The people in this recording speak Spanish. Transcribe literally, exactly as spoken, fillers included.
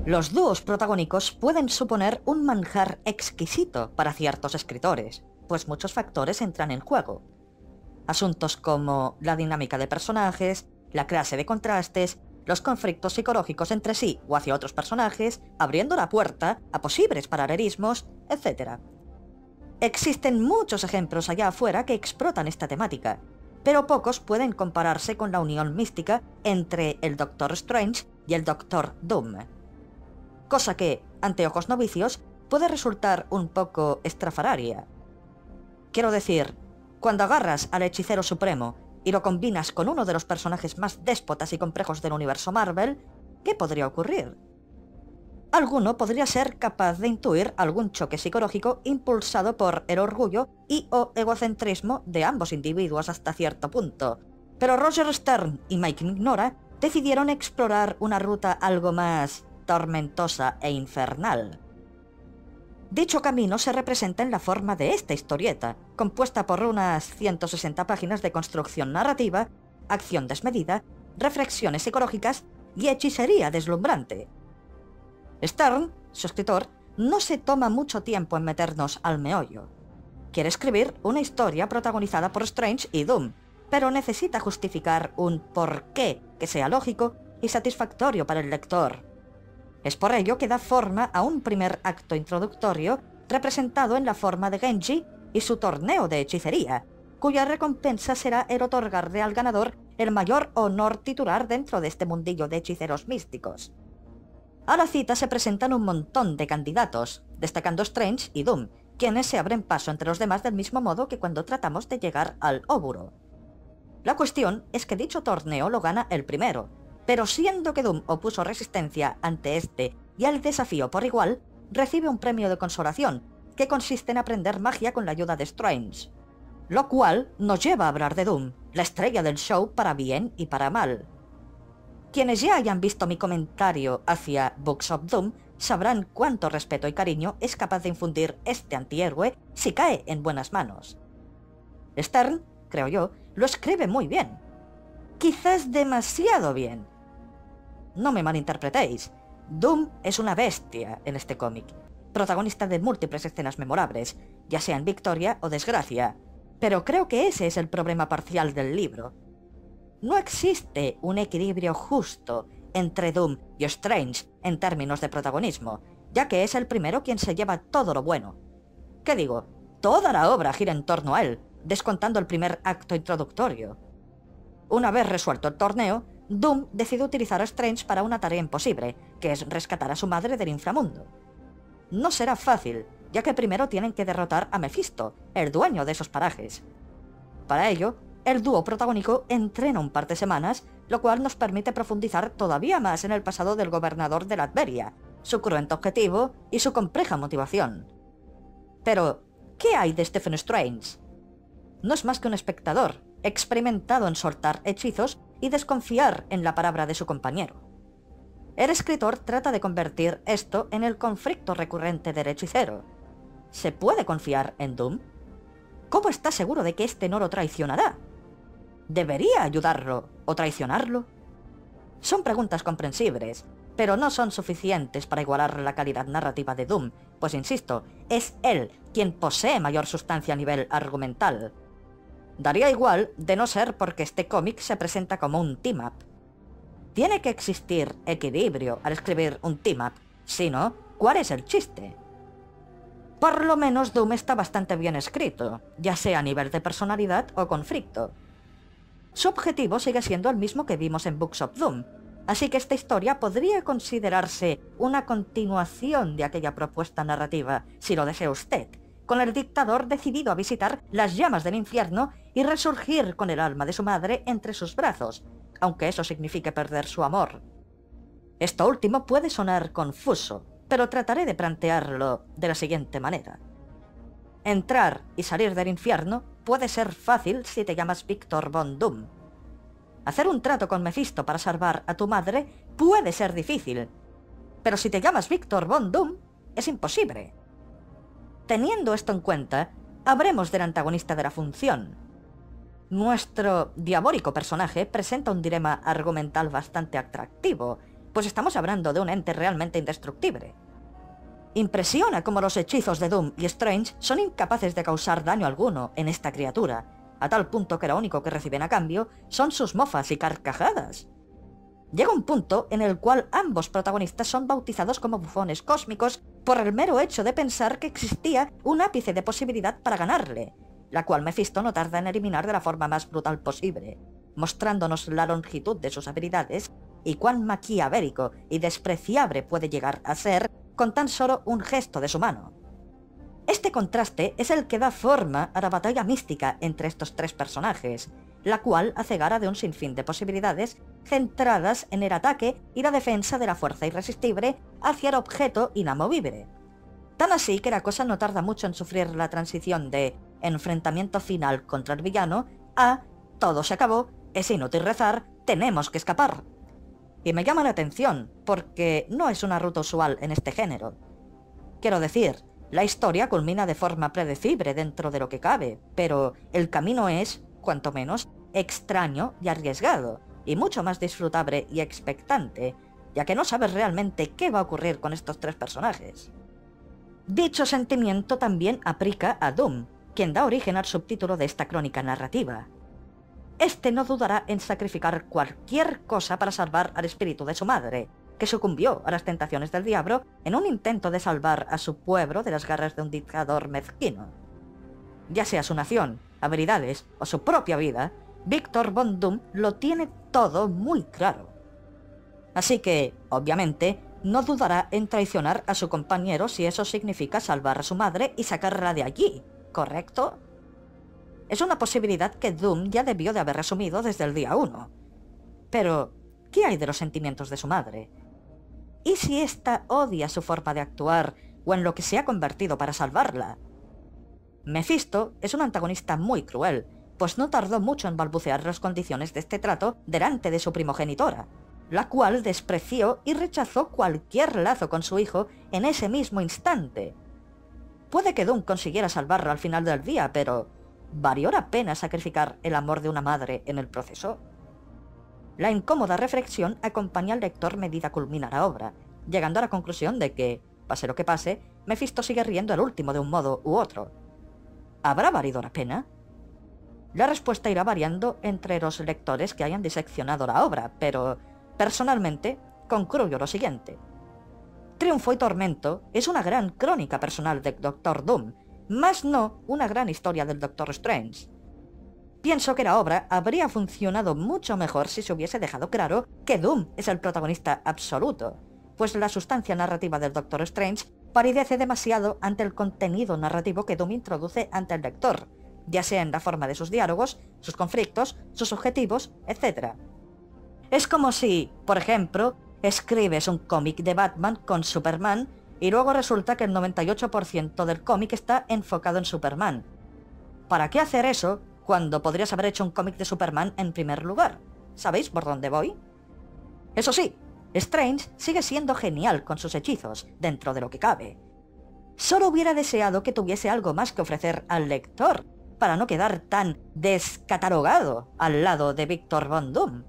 Los dúos protagónicos pueden suponer un manjar exquisito para ciertos escritores, pues muchos factores entran en juego. Asuntos como la dinámica de personajes, la clase de contrastes, los conflictos psicológicos entre sí o hacia otros personajes, abriendo la puerta a posibles paralelismos, etcétera. Existen muchos ejemplos allá afuera que explotan esta temática, pero pocos pueden compararse con la unión mística entre el Doctor Strange y el Doctor Doom. Cosa que, ante ojos novicios, puede resultar un poco estrafalaria. Quiero decir, cuando agarras al hechicero supremo y lo combinas con uno de los personajes más déspotas y complejos del universo Marvel, ¿qué podría ocurrir? Alguno podría ser capaz de intuir algún choque psicológico impulsado por el orgullo y o egocentrismo de ambos individuos hasta cierto punto, pero Roger Stern y Mike Mignola decidieron explorar una ruta algo más tormentosa e infernal. Dicho camino se representa en la forma de esta historieta, compuesta por unas ciento sesenta páginas de construcción narrativa, acción desmedida, reflexiones psicológicas y hechicería deslumbrante. Stern, su escritor, no se toma mucho tiempo en meternos al meollo. Quiere escribir una historia protagonizada por Strange y Doom, pero necesita justificar un porqué que sea lógico y satisfactorio para el lector. Es por ello que da forma a un primer acto introductorio representado en la forma de Genji y su torneo de hechicería, cuya recompensa será el otorgarle al ganador el mayor honor titular dentro de este mundillo de hechiceros místicos. A la cita se presentan un montón de candidatos, destacando Strange y Doom, quienes se abren paso entre los demás del mismo modo que cuando tratamos de llegar al óvulo. La cuestión es que dicho torneo lo gana el primero, pero siendo que Doom opuso resistencia ante este y al desafío por igual, recibe un premio de consolación, que consiste en aprender magia con la ayuda de Strange. Lo cual nos lleva a hablar de Doom, la estrella del show para bien y para mal. Quienes ya hayan visto mi comentario hacia Books of Doom sabrán cuánto respeto y cariño es capaz de infundir este antihéroe si cae en buenas manos. Stern, creo yo, lo escribe muy bien. Quizás demasiado bien. No me malinterpretéis, Doom es una bestia en este cómic, protagonista de múltiples escenas memorables, ya sea en victoria o desgracia, pero creo que ese es el problema parcial del libro. No existe un equilibrio justo entre Doom y Strange en términos de protagonismo, ya que es el primero quien se lleva todo lo bueno. ¿Qué digo? Toda la obra gira en torno a él, descontando el primer acto introductorio. Una vez resuelto el torneo, Doom decide utilizar a Strange para una tarea imposible, que es rescatar a su madre del inframundo. No será fácil, ya que primero tienen que derrotar a Mephisto, el dueño de esos parajes. Para ello, el dúo protagónico entrena un par de semanas, lo cual nos permite profundizar todavía más en el pasado del gobernador de Latveria, su cruento objetivo y su compleja motivación. Pero, ¿qué hay de Stephen Strange? No es más que un espectador, experimentado en soltar hechizos y desconfiar en la palabra de su compañero. El escritor trata de convertir esto en el conflicto recurrente del hechicero. ¿Se puede confiar en Doom? ¿Cómo está seguro de que éste no lo traicionará? ¿Debería ayudarlo o traicionarlo? Son preguntas comprensibles, pero no son suficientes para igualar la calidad narrativa de Doom, pues insisto, es él quien posee mayor sustancia a nivel argumental. Daría igual de no ser porque este cómic se presenta como un team-up. Tiene que existir equilibrio al escribir un team-up, si no, ¿cuál es el chiste? Por lo menos Doom está bastante bien escrito, ya sea a nivel de personalidad o conflicto. Su objetivo sigue siendo el mismo que vimos en Books of Doom, así que esta historia podría considerarse una continuación de aquella propuesta narrativa, si lo desea usted, con el dictador decidido a visitar las llamas del infierno y resurgir con el alma de su madre entre sus brazos, aunque eso signifique perder su amor. Esto último puede sonar confuso, pero trataré de plantearlo de la siguiente manera. Entrar y salir del infierno puede ser fácil si te llamas Victor Von Doom. Hacer un trato con Mephisto para salvar a tu madre puede ser difícil, pero si te llamas Victor Von Doom, es imposible. Teniendo esto en cuenta, hablemos del antagonista de la función. Nuestro diabólico personaje presenta un dilema argumental bastante atractivo, pues estamos hablando de un ente realmente indestructible. Impresiona cómo los hechizos de Doom y Strange son incapaces de causar daño alguno en esta criatura, a tal punto que lo único que reciben a cambio son sus mofas y carcajadas. Llega un punto en el cual ambos protagonistas son bautizados como bufones cósmicos por el mero hecho de pensar que existía un ápice de posibilidad para ganarle, la cual Mephisto no tarda en eliminar de la forma más brutal posible, mostrándonos la longitud de sus habilidades y cuán maquiavélico y despreciable puede llegar a ser con tan solo un gesto de su mano. Este contraste es el que da forma a la batalla mística entre estos tres personajes, la cual hace gala de un sinfín de posibilidades centradas en el ataque y la defensa de la fuerza irresistible hacia el objeto inamovible. Tan así que la cosa no tarda mucho en sufrir la transición de enfrentamiento final contra el villano a todo se acabó, es inútil rezar, tenemos que escapar. Y me llama la atención, porque no es una ruta usual en este género. Quiero decir, la historia culmina de forma predecible dentro de lo que cabe, pero el camino es, cuanto menos, extraño y arriesgado, y mucho más disfrutable y expectante, ya que no sabes realmente qué va a ocurrir con estos tres personajes. Dicho sentimiento también aplica a Doom, quien da origen al subtítulo de esta crónica narrativa. Este no dudará en sacrificar cualquier cosa para salvar al espíritu de su madre, que sucumbió a las tentaciones del diablo en un intento de salvar a su pueblo de las garras de un dictador mezquino. Ya sea su nación, habilidades o su propia vida, Victor Von Doom lo tiene todo muy claro. Así que, obviamente, no dudará en traicionar a su compañero si eso significa salvar a su madre y sacarla de allí, ¿correcto? Es una posibilidad que Doom ya debió de haber asumido desde el día uno. Pero, ¿qué hay de los sentimientos de su madre? ¿Y si ésta odia su forma de actuar o en lo que se ha convertido para salvarla? Mephisto es un antagonista muy cruel, pues no tardó mucho en balbucear las condiciones de este trato delante de su primogenitora, la cual despreció y rechazó cualquier lazo con su hijo en ese mismo instante. Puede que Doom consiguiera salvarlo al final del día, pero ¿valió la pena sacrificar el amor de una madre en el proceso? La incómoda reflexión acompaña al lector medida culmina la obra, llegando a la conclusión de que, pase lo que pase, Mephisto sigue riendo el último de un modo u otro. ¿Habrá valido la pena? La respuesta irá variando entre los lectores que hayan diseccionado la obra, pero, personalmente, concluyo lo siguiente. Triunfo y Tormento es una gran crónica personal del Doctor Doom, más no una gran historia del Doctor Strange. Pienso que la obra habría funcionado mucho mejor si se hubiese dejado claro que Doom es el protagonista absoluto, pues la sustancia narrativa del Doctor Strange palidece demasiado ante el contenido narrativo que Doom introduce ante el lector, ya sea en la forma de sus diálogos, sus conflictos, sus objetivos, etcétera. Es como si, por ejemplo, escribes un cómic de Batman con Superman y luego resulta que el noventa y ocho por ciento del cómic está enfocado en Superman. ¿Para qué hacer eso cuando podrías haber hecho un cómic de Superman en primer lugar? ¿Sabéis por dónde voy? Eso sí, Strange sigue siendo genial con sus hechizos, dentro de lo que cabe. Solo hubiera deseado que tuviese algo más que ofrecer al lector, para no quedar tan descatalogado al lado de Victor Von Doom.